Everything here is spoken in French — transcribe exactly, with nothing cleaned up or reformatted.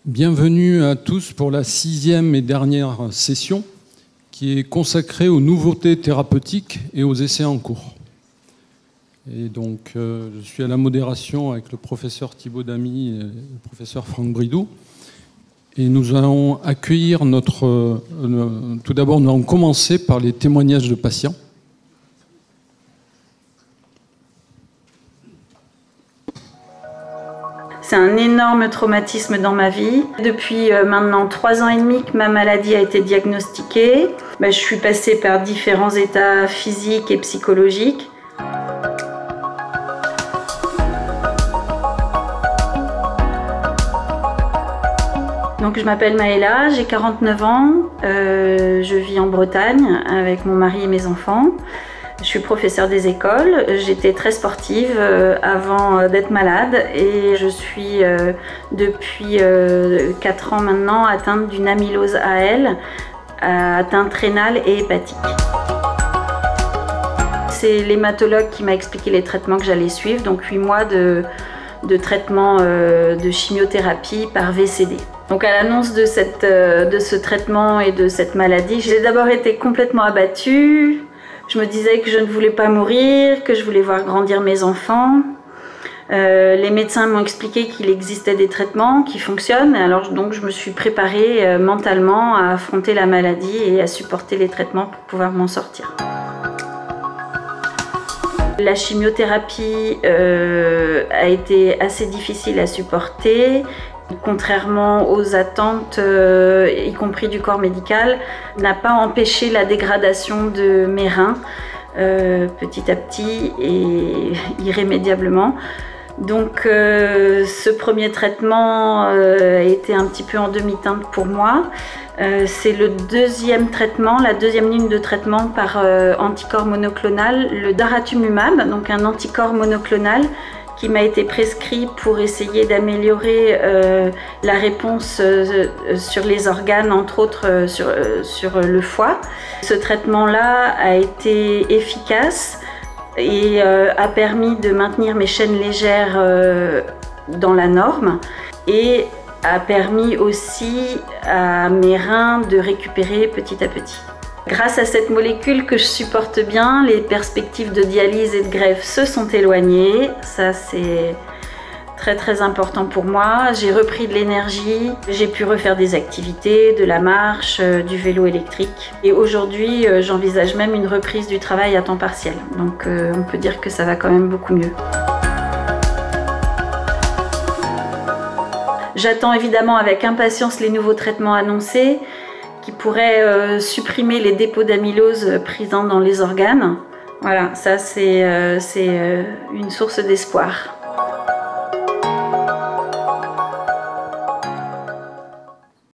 Bienvenue à tous pour la sixième et dernière session qui est consacrée aux nouveautés thérapeutiques et aux essais en cours. Et donc, euh, je suis à la modération avec le professeur Thibaut Damy et le professeur Franck Bridou. Et nous allons accueillir notre... Euh, tout d'abord, nous allons commencer par les témoignages de patients. C'est un énorme traumatisme dans ma vie. Depuis euh, maintenant trois ans et demi que ma maladie a été diagnostiquée, ben, je suis passée par différents états physiques et psychologiques. Donc, je m'appelle Maëla, j'ai quarante-neuf ans, euh, je vis en Bretagne avec mon mari et mes enfants. Je suis professeure des écoles, j'étais très sportive euh, avant d'être malade et je suis euh, depuis euh, quatre ans maintenant atteinte d'une amylose A L, atteinte rénale et hépatique. C'est l'hématologue qui m'a expliqué les traitements que j'allais suivre, donc huit mois de, de traitement euh, de chimiothérapie par V C D. Donc à l'annonce de, cette, euh, de ce traitement et de cette maladie, j'ai d'abord été complètement abattue. Je me disais que je ne voulais pas mourir, que je voulais voir grandir mes enfants. Euh, les médecins m'ont expliqué qu'il existait des traitements qui fonctionnent. Alors donc je me suis préparée euh, mentalement à affronter la maladie et à supporter les traitements pour pouvoir m'en sortir. La chimiothérapie euh, a été assez difficile à supporter. Contrairement aux attentes, euh, y compris du corps médical, n'a pas empêché la dégradation de mes reins euh, petit à petit et irrémédiablement. Donc euh, ce premier traitement euh, a été un petit peu en demi-teinte pour moi. Euh, c'est le deuxième traitement, la deuxième ligne de traitement par euh, anticorps monoclonal, le daratumumab, donc un anticorps monoclonal qui m'a été prescrit pour essayer d'améliorer euh, la réponse euh, sur les organes, entre autres euh, sur, euh, sur le foie. Ce traitement-là a été efficace et euh, a permis de maintenir mes chaînes légères euh, dans la norme et a permis aussi à mes reins de récupérer petit à petit. Grâce à cette molécule que je supporte bien, les perspectives de dialyse et de greffe se sont éloignées. Ça, c'est très très important pour moi. J'ai repris de l'énergie, j'ai pu refaire des activités, de la marche, du vélo électrique. Et aujourd'hui, j'envisage même une reprise du travail à temps partiel. Donc on peut dire que ça va quand même beaucoup mieux. J'attends évidemment avec impatience les nouveaux traitements annoncés, qui pourrait euh, supprimer les dépôts d'amylose présents dans les organes. Voilà, ça c'est euh, c'est euh, une source d'espoir.